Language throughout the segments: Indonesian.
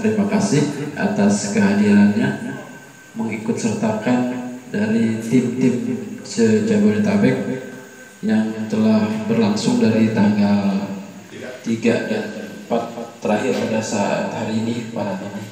terima kasih atas kehadirannya mengikut sertakan dari tim-tim se-Jabodetabek yang telah berlangsung dari tanggal 3 dan 4 terakhir pada saat hari ini pada ini.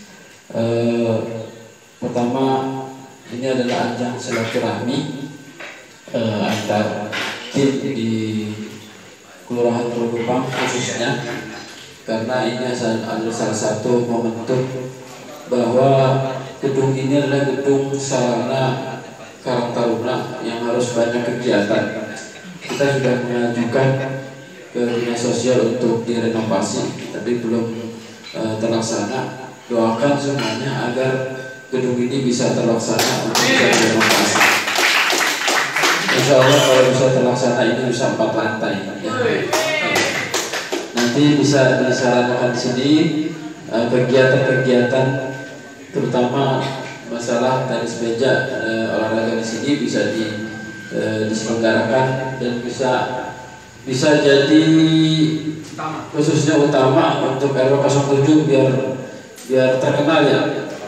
Pertama, ini adalah ajang silaturahmi antar tim di Kelurahan Pelupang khususnya, karena ini adalah salah satu momentum bahwa gedung ini adalah gedung sarana Karang Taruna yang harus banyak kegiatan. Kita sudah mengajukan ke dinas sosial untuk direnovasi, tapi belum terlaksana. Doakan semuanya agar gedung ini bisa terlaksana untuk direnovasi. Insya Allah kalau bisa terlaksana ini bisa 4 lantai. Ya. Nanti bisa disarankan di sini kegiatan-kegiatan terutama masalah tenis meja, olahraga di sini bisa diselenggarakan dan bisa jadi khususnya utama untuk RW 07 biar terkenal ya.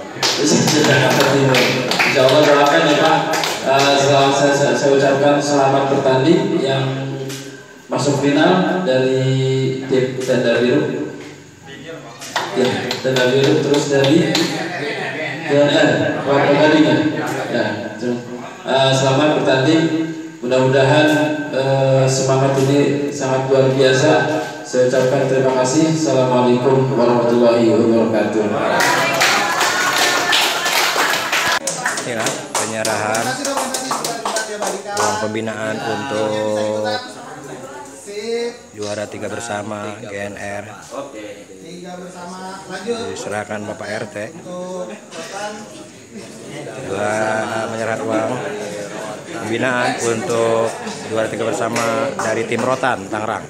Insya Allah doakan ya Pak. Saya ucapkan selamat bertanding yang masuk final dari tim Tenda Biru. Ya, Tenda Biru terus dari ya, selamat bertanding. Mudah-mudahan semangat ini sangat luar biasa. Saya ucapkan terima kasih. Assalamualaikum warahmatullahi wabarakatuh. Ya, penyerahan uang pembinaan untuk juara 3 bersama GNR diserahkan Bapak RT. Dua menyerah uang pembinaan untuk juara 3 bersama dari tim Rotan Tangerang.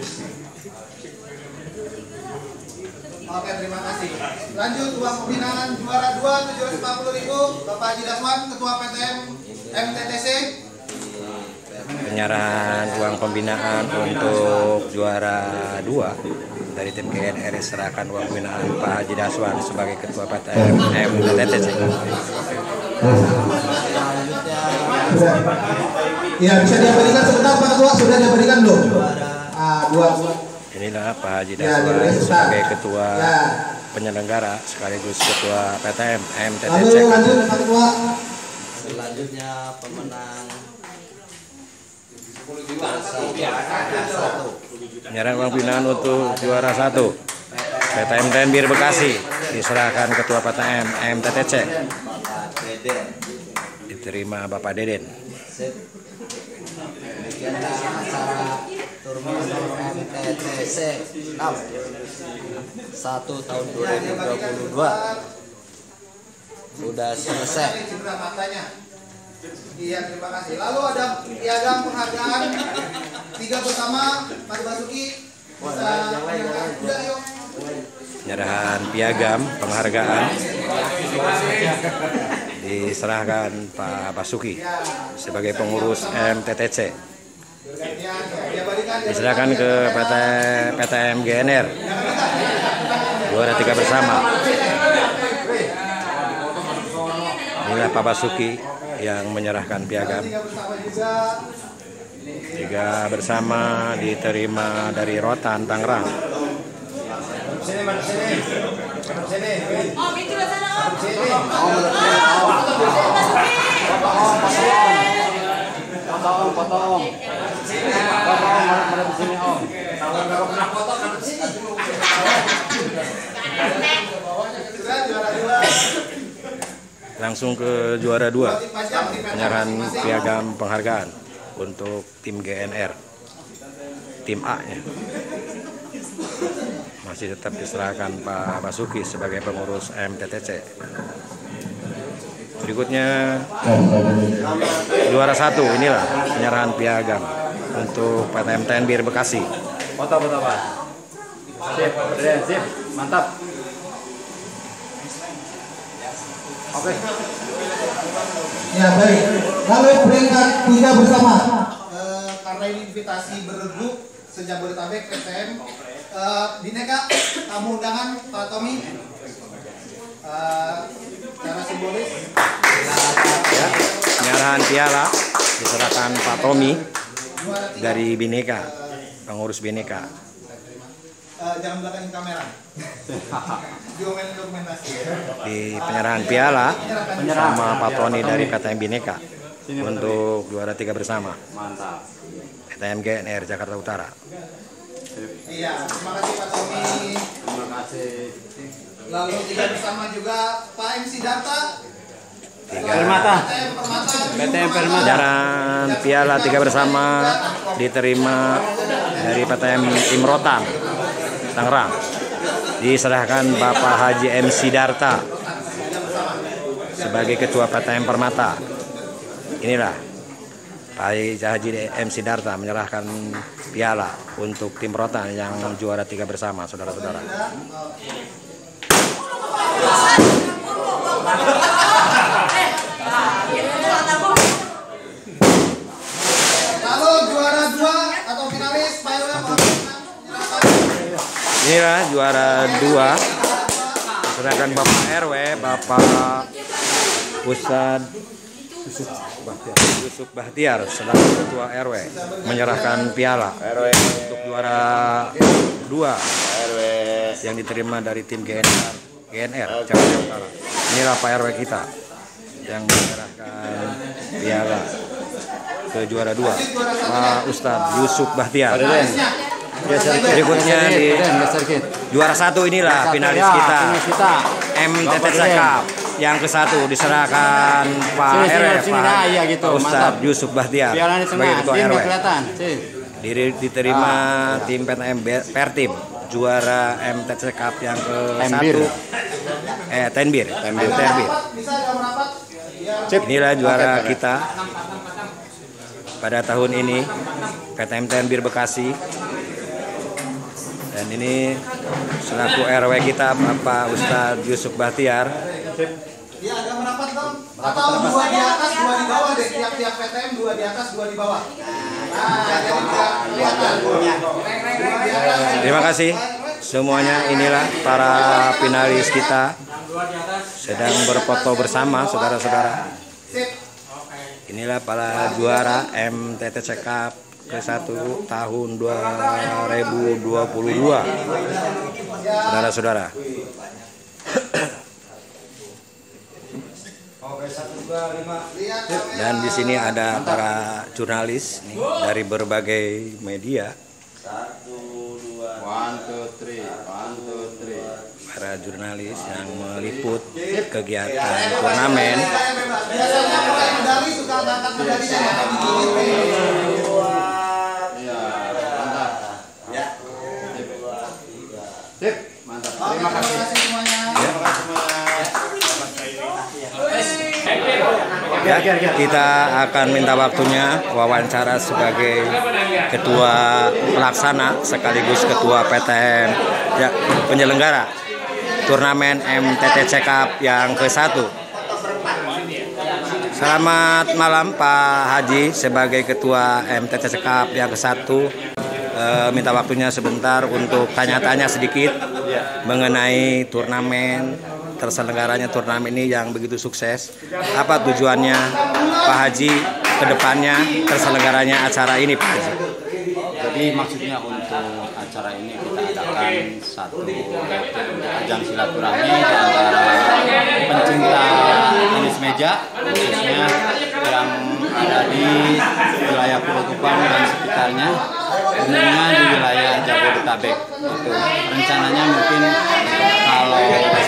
Oke, terima kasih. Lanjut uang pembinaan juara 2 750.000 Bapak Haji Daswan, Ketua PTM MTTC. Penyerahan uang pembinaan untuk juara 2 dari tim GNR serahkan uang pembinaan Pak Haji Daswan sebagai Ketua PTM MTTC. Ya, bisa diabadikan sebentar Pak Ketua, sudah diabadikan belum? Dua. Inilah Pak Haji Daswan sebagai Ketua penyelenggara sekaligus Ketua PTM MTTC. Lanjut Pak Ketua. Selanjutnya pemenang Penyerahan uang pembinaan untuk juara 1 PTM Tenbir Bekasi diserahkan Ketua PTM MTTC. Diterima Bapak Deden. Demikianlah acara turnamen MTTC 6 1 tahun 2022 sudah selesai. Iya, terima kasih. Lalu ada piagam penghargaan 3 bersama Mas Basuki. Penyerahan piagam penghargaan diserahkan Pak Basuki sebagai pengurus MTTC. Diserahkan ke PTM GNR juara 3 bersama. Inilah Pak Basuki yang menyerahkan piagam. 3 bersama diterima dari Rotan Tangerang. Langsung ke juara 2, penyerahan piagam penghargaan untuk tim GNR, tim A-nya. Masih tetap diserahkan Pak Basuki sebagai pengurus MTTC. Berikutnya juara 1, inilah penyerahan piagam untuk PTM Tenbir Bekasi. Foto-foto Pak. Sip, mantap. Oke. Ya baik. Lalu peringkat 3 bersama. Karena ini invitasi beregu se-Jabodetabek PTM. Bineka tamu undangan Pak Tommy. Secara simbolis. Ya, penyerahan piala diserahkan Pak Tommy dari Bhinneka, pengurus Bhinneka. Jangan belakangin kamera. Dokumentasi. Di penyerahan piala sama Pak Tony dari PTM Bhinneka untuk juara 3 bersama. Mantap. PTM GNR Jakarta Utara. Iya, terima kasih Pak Tommy. Terima kasih. Lalu 3 bersama juga Pak MC Darta. Permata. PTM Permata. Penyerahan piala 3 bersama diterima dari PTM Imrotan Tangerang. Diserahkan Bapak Haji MC Darta sebagai Ketua PTM Permata. Inilah Pak Haji MC Darta menyerahkan piala untuk tim Rotan yang juara 3 bersama, saudara-saudara. Lalu juara 2 atau finalis Pak RW. Inilah juara 2 diserahkan Bapak RW, Bapak Ustadz Yusuf Bahtiar selaku Ketua RW menyerahkan piala untuk juara 2 yang diterima dari tim GNR Jakarta Utara. Inilah Pak RW kita yang menyerahkan piala ke juara 2, Pak Ustadz Yusuf Bahtiar. Berikutnya di juara 1 inilah finalis kita MTTC Cup yang ke-1 diserahkan Pak RW, Pak Ustadz Yusuf Bahtiar sebagai Ketua RW. Diterima tim PTM Pertim juara MTTC Cup yang ke-1 Tenbir. Inilah juara kita pada tahun ini, PTM Tenbir Bekasi. Dan ini selaku RW kita Bapak Ustadz Yusuf Bahtiar. Dia agak merapat dong. Atau 2 di atas, 2 di bawah deh. Tiap-tiap PTM 2 di atas, 2 di bawah. Nah, jadi kelihatan. Terima kasih semuanya. Inilah para finalis kita sedang berfoto bersama, saudara-saudara. Inilah para juara MTTC Cup ke-1 tahun 2022, saudara-saudara. Dan di sini ada para jurnalis nih, dari berbagai media. Para jurnalis yang meliput kegiatan turnamen. Mantap. Terima kasih semuanya. Ya, kita akan minta waktunya wawancara sebagai ketua pelaksana sekaligus ketua PTM ya, penyelenggara turnamen MTTC Cup yang ke-1. Selamat malam Pak Haji sebagai ketua MTTC Cup yang ke-1. Minta waktunya sebentar untuk tanya-tanya sedikit mengenai turnamen, terselenggaranya turnamen ini yang begitu sukses. Apa tujuannya Pak Haji ke depannya terselenggaranya acara ini Pak Haji? Jadi maksudnya untuk acara ini kita adakan satu ajang silaturahmi antara pencinta tenis meja khususnya yang ada di wilayah Pulau Gebang dan sekitarnya, umumnya di wilayah Jabodetabek. Itu rencananya mungkin kalau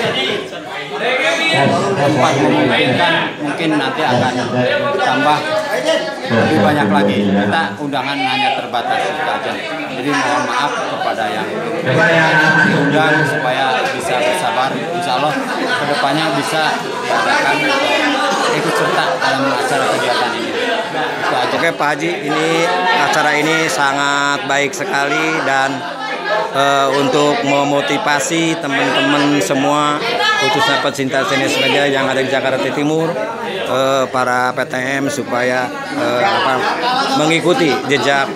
tempat memungkinkan mungkin nanti akan ditambah lebih banyak lagi. Kita undangan hanya terbatas itu aja. Jadi mohon maaf kepada yang diundang supaya bisa bersabar. Insya Allah kedepannya bisa diadakan ikut serta dalam acara kegiatan ini. Oke Pak Haji, ini acara ini sangat baik sekali dan untuk memotivasi teman-teman semua khususnya pecinta tenis meja yang ada di Jakarta Timur, para PTM supaya mengikuti jejak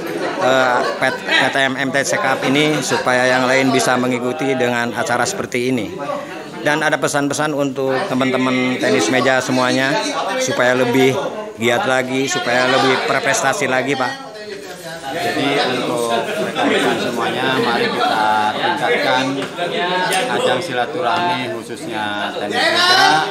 PTM MTTC Cup ini supaya yang lain bisa mengikuti dengan acara seperti ini. Dan ada pesan-pesan untuk teman-teman tenis meja semuanya supaya lebih giat lagi, supaya lebih berprestasi lagi, Pak. Jadi untuk rekan-rekan semuanya, mari kita tingkatkan ajang silaturahmi khususnya tenis meja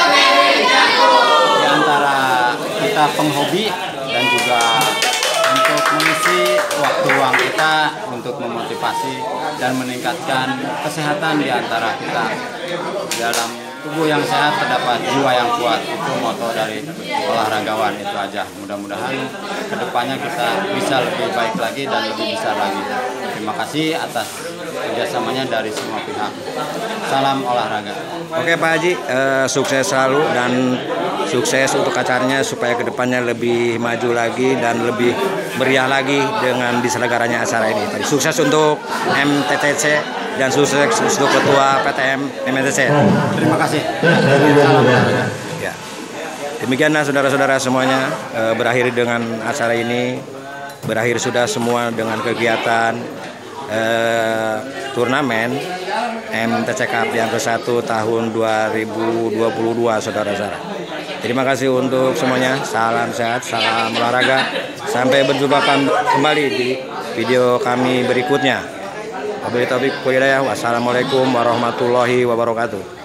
di antara kita penghobi dan juga untuk mengisi waktu luang kita untuk memotivasi dan meningkatkan kesehatan di antara kita. Dalam tubuh yang sehat terdapat jiwa yang kuat, itu moto dari olahragawan itu aja. Mudah-mudahan kedepannya kita bisa lebih baik lagi dan lebih besar lagi. Terima kasih atas kerjasamanya dari semua pihak. Salam olahraga. Oke Pak Haji, sukses selalu dan sukses untuk acaranya supaya kedepannya lebih maju lagi dan lebih meriah lagi dengan diselenggaranya acara ini. Sukses untuk MTTC dan sukses untuk Ketua PTM MTTC. Terima kasih. Ya. Demikianlah saudara-saudara semuanya, berakhir dengan acara ini, berakhir sudah semua dengan kegiatan turnamen MTC Cup yang ke-1 tahun 2022 saudara-saudara. Terima kasih untuk semuanya, salam sehat, salam olahraga, sampai berjumpa kembali di video kami berikutnya. Wabillahi taufiq wal hidayah. Wassalamualaikum warahmatullahi wabarakatuh.